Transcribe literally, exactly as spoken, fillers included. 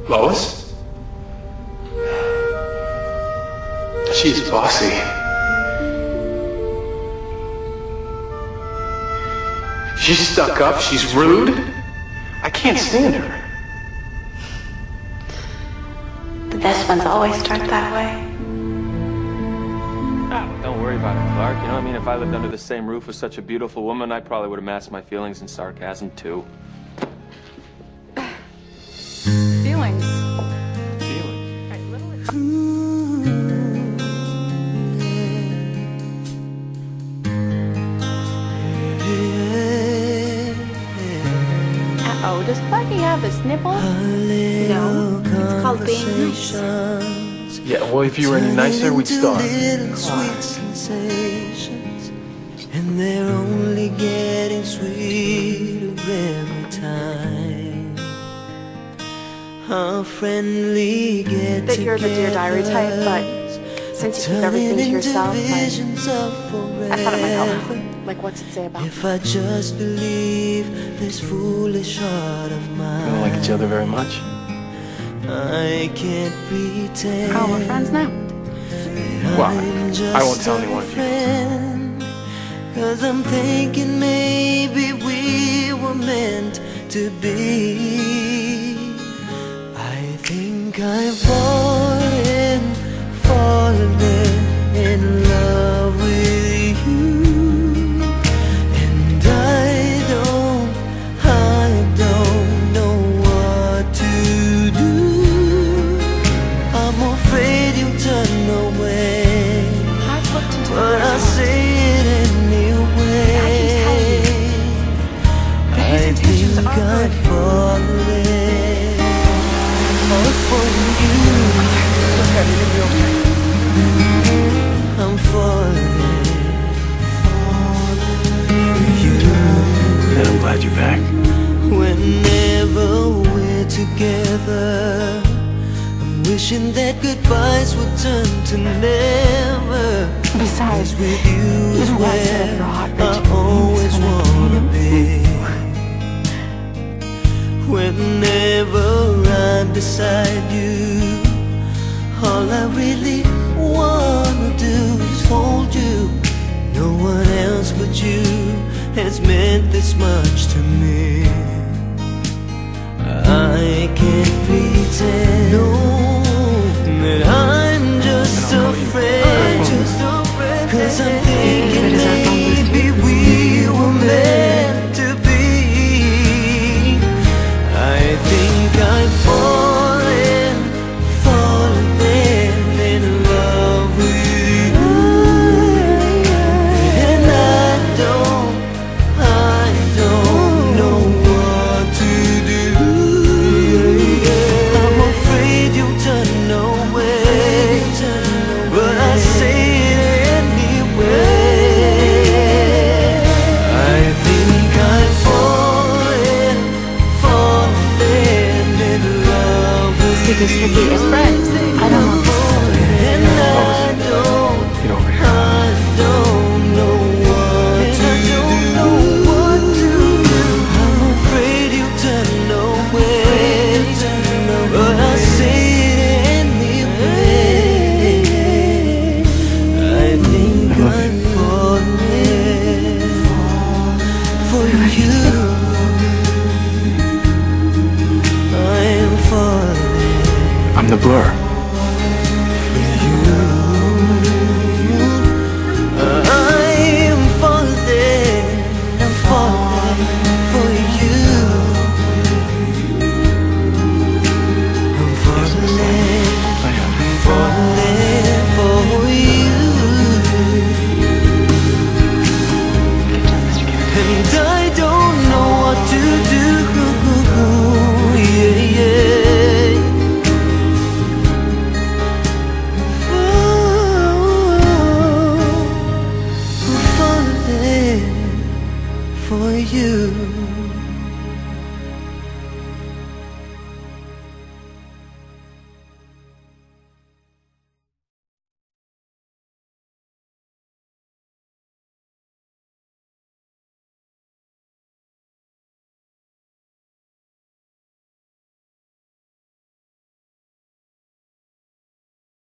Lois? She's bossy. She's stuck up, she's rude. I can't stand her. The best ones always start that way. Ah, well, don't worry about it, Clark. You know what I mean? If I lived under the same roof with such a beautiful woman, I probably would have masked my feelings and sarcasm, too. Feelings. Feelings? Right, little... Uh-oh, does Blackie have a snipple? No, it's called being nice. Yeah, well, if you were any nicer, we'd starve. And they're only getting sweeter every time. How friendly get That you're the Dear Diary type, but since you keep everything to yourself, like, I thought it might help. Like, what's it say about me? If I just believe this foolish heart of mine. We don't like each other very much. I can't pretend. Oh, we're friends now. Well, I won't tell anyone if you do. Cause I'm thinking maybe we were meant to be. I think I'm falling, falling in love with you. And I don't, I don't know what to do. I'm afraid you'll turn away, I've looked into but I the say it anyway. I intentions think are I'm good. falling, all for you. Okay, you're gonna be okay. I'm falling, falling for you. And I'm glad you're back. Whenever we're together, I'm wishing that goodbyes would turn to never. Besides, With you you is don't want to set up where your heart I rich always dreams, wanna but I be. Whenever I'm beside you, all I really wanna do is hold you. No one else but you has meant this much to me. I can't pretend, no, that I'm just a friend, just a friend. Cause I'm thinking maybe we were meant to be. I think I'm falling, falling in love with you. And I don't, I don't know what to do. I'm afraid you'll turn away, but I say it anyway. I think I'm falling, falling in love with you. because Ricky is friends. I don't know. And I don't, Get over here. I don't know what to do. I'm afraid you'll turn away, but I say it anyway. I think I'm falling for you. I am falling. I'm the blur.